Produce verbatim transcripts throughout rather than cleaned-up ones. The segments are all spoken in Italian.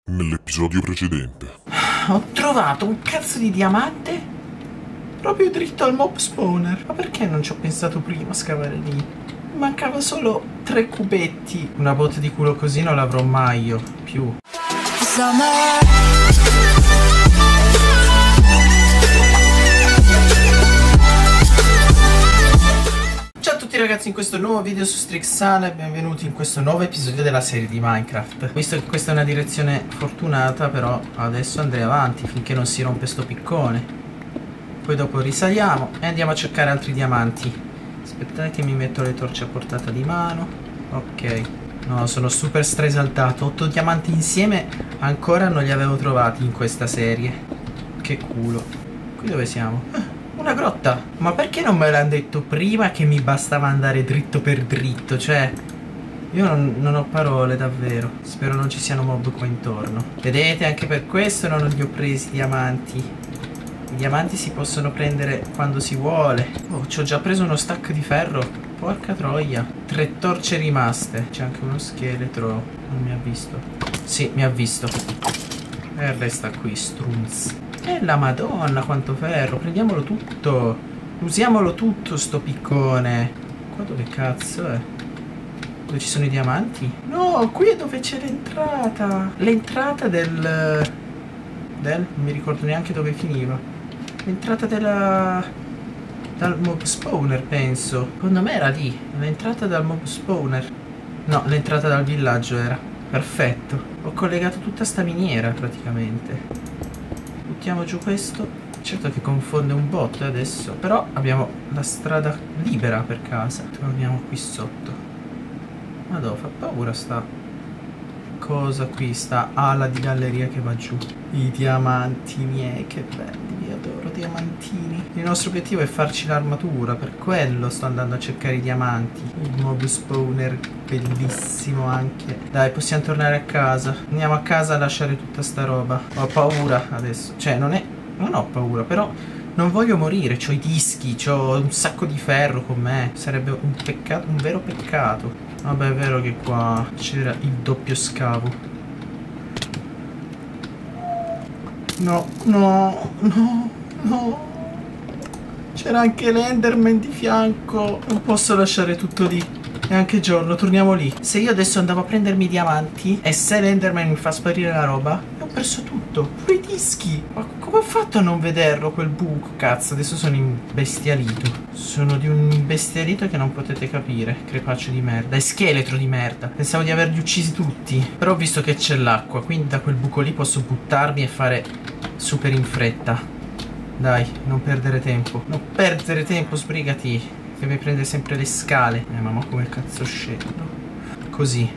nell'episodio precedente. Ho trovato un cazzo di diamante proprio dritto al mob spawner. Ma perché non ci ho pensato prima a scavare lì? Mancava solo tre cubetti. Una botte di culo così non l'avrò mai io più. Ciao a tutti ragazzi, in questo nuovo video su Strixana e benvenuti in questo nuovo episodio della serie di Minecraft. Visto che questa è una direzione fortunata, però adesso andrei avanti finché non si rompe sto piccone. Poi dopo risaliamo e andiamo a cercare altri diamanti. Aspettate che mi metto le torce a portata di mano. Ok. No, sono super stresaltato. Otto diamanti insieme ancora non li avevo trovati in questa serie. Che culo. Qui dove siamo? Ah, una grotta. Ma perché non me l'hanno detto prima che mi bastava andare dritto per dritto? Cioè, io non, non ho parole davvero. Spero non ci siano mob qua intorno. Vedete, anche per questo non li ho presi i diamanti. I diamanti si possono prendere quando si vuole. Oh, ci ho già preso uno stack di ferro. Porca troia. Tre torce rimaste. C'è anche uno scheletro. Non mi ha visto. Sì, mi ha visto. E resta qui, strunz. E la madonna quanto ferro. Prendiamolo tutto. Usiamolo tutto sto piccone. Qua dove cazzo è? Dove ci sono i diamanti? No, qui è dove c'è l'entrata. L'entrata del... del... non mi ricordo neanche dove finiva. L'entrata della... dal mob spawner, penso. Secondo me era lì. L'entrata dal mob spawner. No, l'entrata dal villaggio era. Perfetto. Ho collegato tutta sta miniera praticamente. Buttiamo giù questo. Certo che confonde un botto adesso. Però abbiamo la strada libera per casa. Torniamo qui sotto. Madò, fa paura sta cosa qui. Sta ala di galleria che va giù. I diamanti miei, che belli. Adoro diamantini. Il nostro obiettivo è farci l'armatura. Per quello sto andando a cercare i diamanti. Il mob spawner bellissimo anche. Dai, possiamo tornare a casa. Andiamo a casa a lasciare tutta sta roba. Ho paura adesso. Cioè non è... non ho paura, però non voglio morire. C'ho i dischi, c'ho un sacco di ferro con me. Sarebbe un peccato, un vero peccato. Vabbè, è vero che qua c'era il doppio scavo. No, no, no, no. C'era anche l'Enderman di fianco. Non posso lasciare tutto lì. È anche giorno, torniamo lì. Se io adesso andavo a prendermi i diamanti e se l'Enderman mi fa sparire la roba, ho perso tutto. Pure i dischi. Ma come ho fatto a non vederlo quel buco? Cazzo, adesso sono imbestialito. Sono di un imbestialito che non potete capire. Crepaccio di merda. E scheletro di merda. Pensavo di averli uccisi tutti. Però ho visto che c'è l'acqua, quindi da quel buco lì posso buttarmi e fare super in fretta. Dai, non perdere tempo. Non perdere tempo, sbrigati. Che mi prende sempre le scale. Eh, ma come cazzo scendo? Così.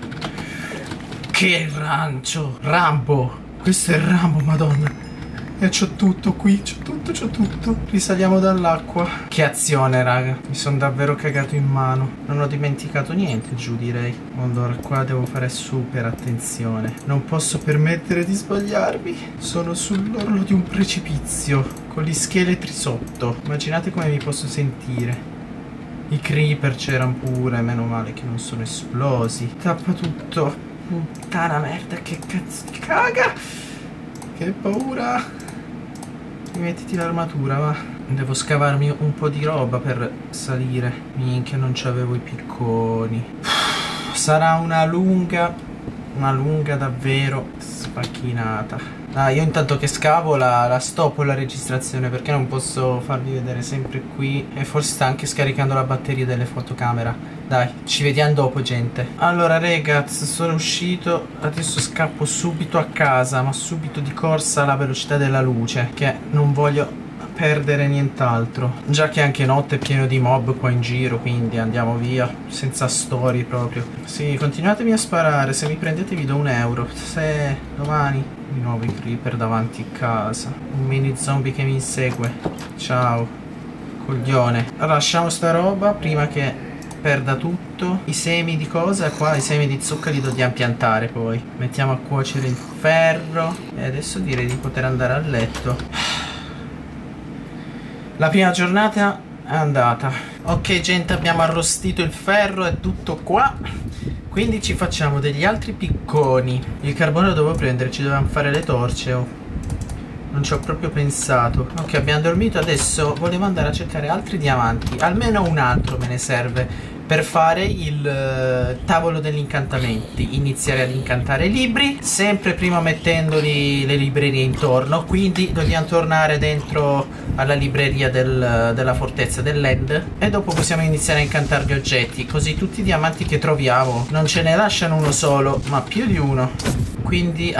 Che rancio. Rambo. Questo è Rambo, madonna. E c'ho tutto qui, c'ho tutto, c'ho tutto. Risaliamo dall'acqua. Che azione, raga. Mi sono davvero cagato in mano. Non ho dimenticato niente giù, direi. Allora, qua devo fare super attenzione. Non posso permettere di sbagliarmi. Sono sull'orlo di un precipizio, con gli scheletri sotto. Immaginate come mi posso sentire. I creeper c'erano pure, meno male che non sono esplosi. Tappa tutto. Puttana merda, che cazzo di caga. Che paura. Mettiti l'armatura, va. Devo scavarmi un po' di roba per salire. Minchia, non c'avevo i picconi. Sarà una lunga, una lunga davvero sfacchinata. Ah, io intanto che scavo la, la stoppo la registrazione perché non posso farvi vedere sempre qui. E forse sta anche scaricando la batteria delle fotocamera. Dai, ci vediamo dopo, gente. Allora, ragazzi, sono uscito. Adesso scappo subito a casa, ma subito di corsa alla velocità della luce, che non voglio perdere nient'altro. Già che anche notte è pieno di mob qua in giro, quindi andiamo via, senza storie proprio. Sì, continuatemi a sparare. Se mi prendete vi do un euro. Se domani di nuovo i creeper davanti a casa. Un mini zombie che mi insegue. Ciao, coglione. Allora, lasciamo sta roba prima che perda tutto. I semi di cosa? Qua i semi di zucca li dobbiamo piantare poi. Mettiamo a cuocere il ferro. E adesso direi di poter andare a letto. La prima giornata è andata. Ok gente, abbiamo arrostito il ferro, è tutto qua. Quindi ci facciamo degli altri picconi. Il carbone lo devo prendere, ci dovevamo fare le torce. Oh. Non ci ho proprio pensato. Ok, abbiamo dormito, adesso volevo andare a cercare altri diamanti. Almeno un altro me ne serve per fare il uh, tavolo degli incantamenti. Iniziare ad incantare i libri, sempre prima mettendoli le librerie intorno. Quindi dobbiamo tornare dentro alla libreria del, della fortezza dell'End e dopo possiamo iniziare a incantare gli oggetti. Così tutti i diamanti che troviamo non ce ne lasciano uno solo, ma più di uno. Quindi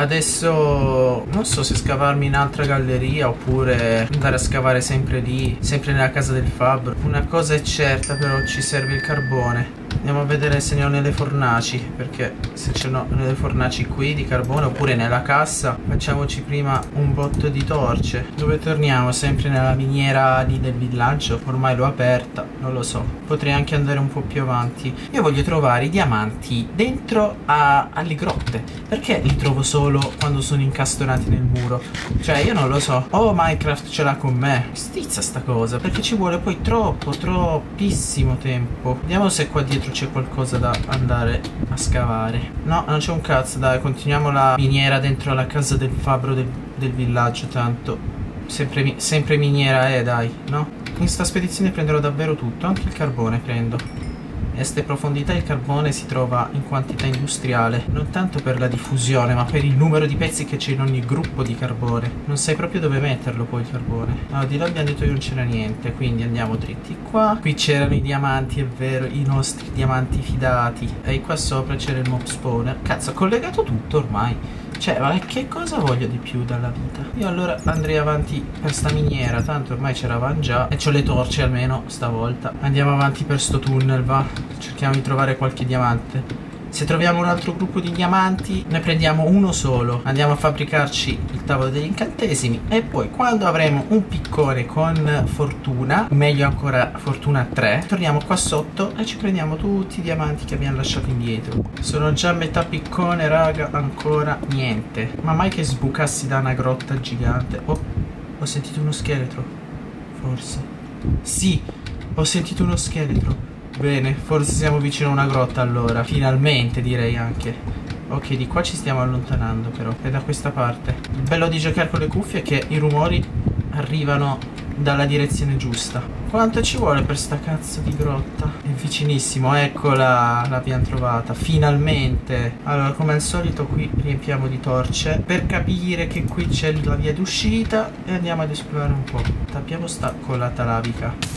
adesso non so se scavarmi in altra galleria oppure andare a scavare sempre lì, sempre nella casa del fabbro. Una cosa è certa però, ci serve il carbone. Andiamo a vedere se ne ho nelle fornaci, perché se ce n'ho nelle fornaci qui di carbone oppure nella cassa, facciamoci prima un botto di torce. Dove torniamo? Sempre nella miniera lì del villaggio? Ormai l'ho aperta, non lo so. Potrei anche andare un po' più avanti. Io voglio trovare i diamanti dentro a, alle grotte. Perché li trovo solo quando sono incastonati nel muro? Cioè io non lo so. Oh, Minecraft ce l'ha con me. Stizza sta cosa, perché ci vuole poi troppo, troppissimo tempo. Vediamo se qua dietro c'è qualcosa da andare a scavare. No, non c'è un cazzo. Dai, continuiamo la miniera dentro alla casa del fabbro del, del villaggio. Tanto sempre, sempre miniera è, dai, no? In sta spedizione prenderò davvero tutto. Anche il carbone prendo. A ste profondità il carbone si trova in quantità industriale, non tanto per la diffusione ma per il numero di pezzi che c'è in ogni gruppo di carbone. Non sai proprio dove metterlo poi il carbone. Allora, di là abbiamo detto che non c'era niente, quindi andiamo dritti qua. Qui c'erano i diamanti, è vero, i nostri diamanti fidati. E qua sopra c'era il mob spawner. Cazzo, ho collegato tutto ormai. Cioè, ma che cosa voglio di più dalla vita? Io allora andrei avanti per sta miniera, tanto ormai c'eravamo già. E c'ho le torce almeno stavolta. Andiamo avanti per sto tunnel, va. Cerchiamo di trovare qualche diamante. Se troviamo un altro gruppo di diamanti, ne prendiamo uno solo. Andiamo a fabbricarci il tavolo degli incantesimi. E poi quando avremo un piccone con fortuna, meglio ancora fortuna tre, torniamo qua sotto e ci prendiamo tutti i diamanti che abbiamo lasciato indietro. Sono già a metà piccone, raga, ancora niente. Ma mai che sbucassi da una grotta gigante. Oh, ho sentito uno scheletro. Forse. Sì, ho sentito uno scheletro. Bene, forse siamo vicino a una grotta allora. Finalmente direi anche. Ok, di qua ci stiamo allontanando però. È da questa parte. Il bello di giocare con le cuffie è che i rumori arrivano dalla direzione giusta. Quanto ci vuole per sta cazzo di grotta? È vicinissimo, eccola, l'abbiamo trovata. Finalmente. Allora, come al solito qui riempiamo di torce per capire che qui c'è la via d'uscita e andiamo ad esplorare un po'. Tappiamo sta colata lavica.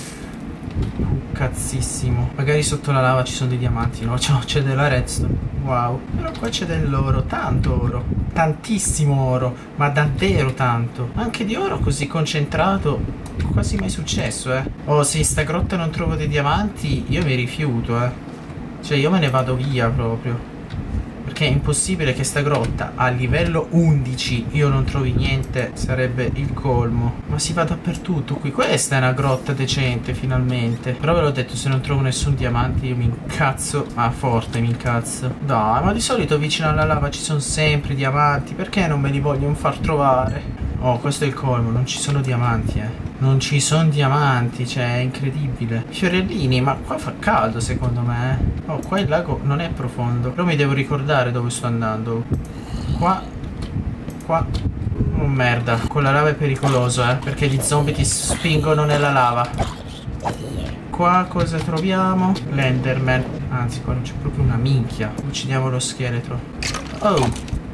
Cazzissimo. Magari sotto la lava ci sono dei diamanti, no? C'è della redstone. Wow. Però qua c'è dell'oro, tanto oro. Tantissimo oro, ma davvero tanto. Anche di oro così concentrato quasi mai successo, eh. Oh, se in sta grotta non trovo dei diamanti io mi rifiuto, eh. Cioè io me ne vado via proprio. Perché è impossibile che sta grotta a livello undici io non trovi niente, sarebbe il colmo. Ma si va dappertutto qui. Questa è una grotta decente finalmente. Però ve l'ho detto, se non trovo nessun diamante io mi incazzo. Ah, forte mi incazzo. Dai, ma di solito vicino alla lava ci sono sempre diamanti. Perché non me li vogliono far trovare? Oh, questo è il colmo, non ci sono diamanti, eh. Non ci sono diamanti, cioè è incredibile. Fiorellini, ma qua fa caldo secondo me, eh. Oh, qua il lago non è profondo. Però mi devo ricordare dove sto andando. Qua. Qua. Oh merda, con la lava è pericoloso, eh. Perché gli zombie ti spingono nella lava. Qua cosa troviamo? L'Enderman. Anzi, qua non c'è proprio una minchia. Uccidiamo lo scheletro. Oh.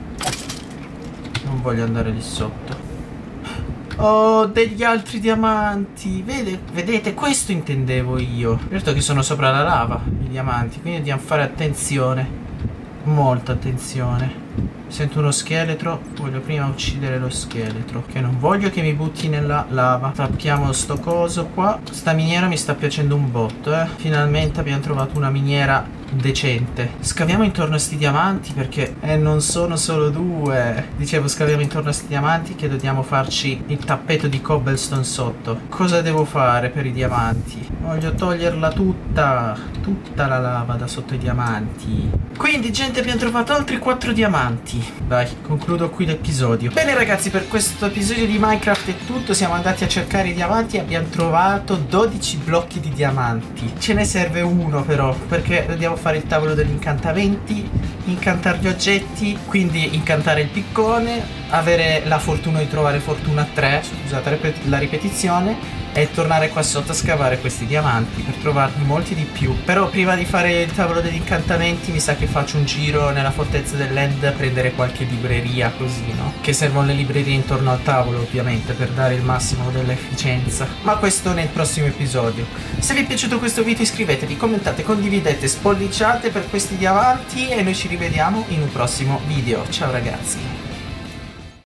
Non voglio andare lì sotto. Oh, degli altri diamanti. Vede, vedete, questo intendevo io. Certo che sono sopra la lava i diamanti, quindi dobbiamo fare attenzione. Molta attenzione. Sento uno scheletro. Voglio prima uccidere lo scheletro, che non voglio che mi butti nella lava. Tappiamo sto coso qua. Sta miniera mi sta piacendo un botto, eh. Finalmente abbiamo trovato una miniera decente. Scaviamo intorno a sti diamanti perché eh, non sono solo due. Dicevo, scaviamo intorno a sti diamanti che dobbiamo farci il tappeto di cobblestone sotto. Cosa devo fare per i diamanti? Voglio toglierla tutta, tutta la lava da sotto i diamanti. Quindi gente, abbiamo trovato altri quattro diamanti. diamanti. Dai, concludo qui l'episodio. Bene ragazzi, per questo episodio di Minecraft è tutto. Siamo andati a cercare i diamanti e abbiamo trovato dodici blocchi di diamanti. Ce ne serve uno però, perché dobbiamo fare il tavolo degli incantamenti, incantare gli oggetti, quindi incantare il piccone, avere la fortuna di trovare fortuna tre, scusate la ripetizione, e tornare qua sotto a scavare questi diamanti per trovarne molti di più. Però prima di fare il tavolo degli incantamenti mi sa che faccio un giro nella fortezza dell'End a prendere qualche libreria, così, no? Che servono le librerie intorno al tavolo ovviamente per dare il massimo dell'efficienza. Ma questo nel prossimo episodio. Se vi è piaciuto questo video iscrivetevi, commentate, condividete, spolliciate per questi diamanti e noi ci rivediamo in un prossimo video. Ciao ragazzi.